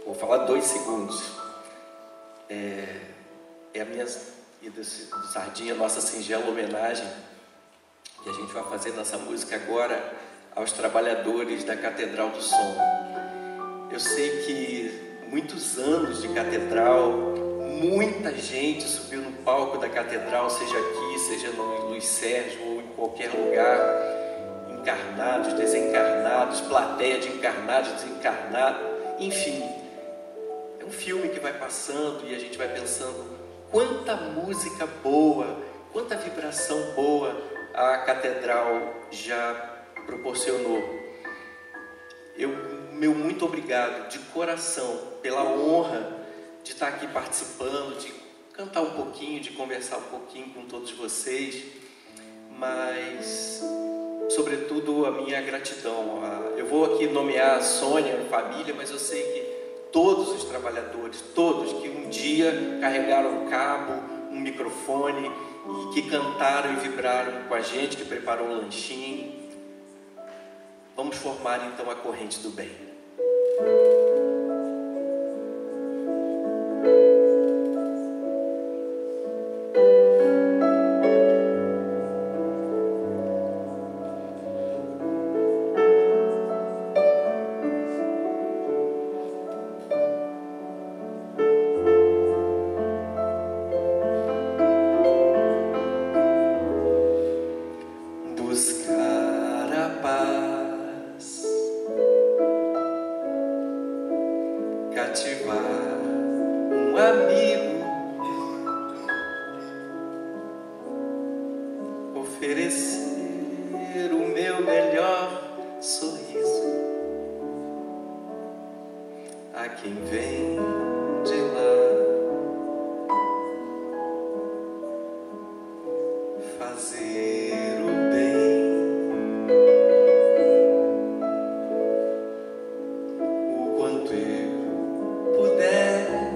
Vou falar 2 segundos. É a minha e do Sardinha, nossa singela homenagem que a gente vai fazer nessa música agora aos trabalhadores da Catedral do Som. Eu sei que muitos anos de catedral, muita gente subiu no palco da catedral, seja aqui, seja no Luiz Sérgio ou em qualquer lugar, encarnados, desencarnados, plateia de encarnados, desencarnados, enfim. É um filme que vai passando e a gente vai pensando quanta música boa, quanta vibração boa a catedral já proporcionou. Meu muito obrigado de coração pela honra de estar aqui participando, de cantar um pouquinho, de conversar um pouquinho com todos vocês, mas sobretudo a minha gratidão. Eu vou aqui nomear a Sônia, a família, mas eu sei que todos os trabalhadores, todos que um dia carregaram um cabo, um microfone e que cantaram e vibraram com a gente, que preparou um lanchinho. Vamos formar então a corrente do bem. Buscar a paz, cativar um amigo, oferecer o meu melhor sorriso a quem vem de lá, fazer o bem. O quanto eu puder,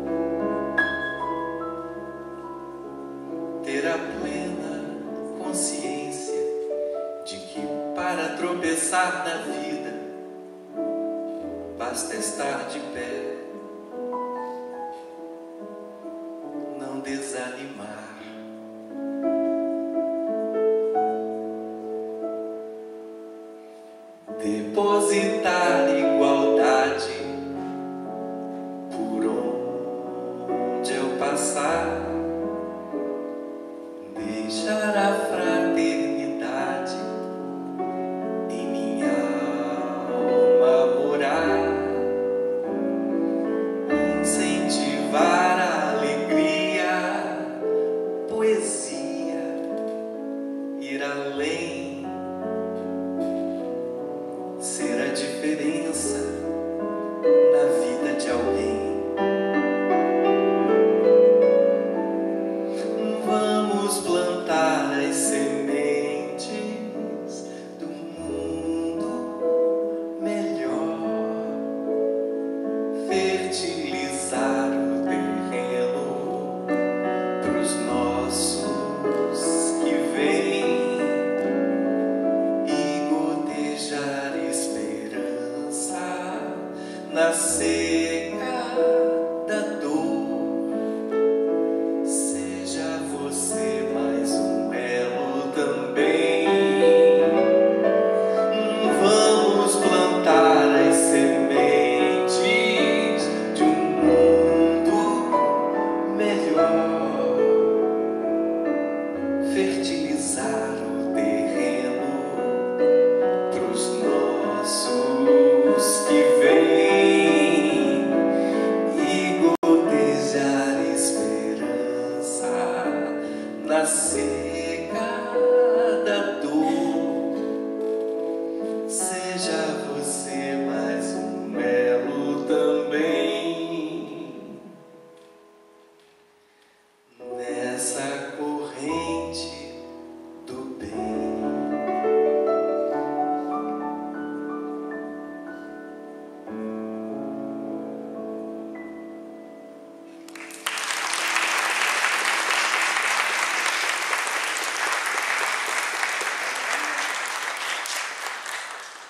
ter a plena consciência de que para tropeçar na vida basta estar de pé, não desanimar. Depositar igualdade por onde eu passar, deixar a fraternidade em minha alma morar, incentivar a alegria, poesia, ir além, ser a diferença na vida de alguém. Vamos plantar as sementes do mundo melhor, fertilizar o terreno pros nossos que vêm e gotejar esperança nascer.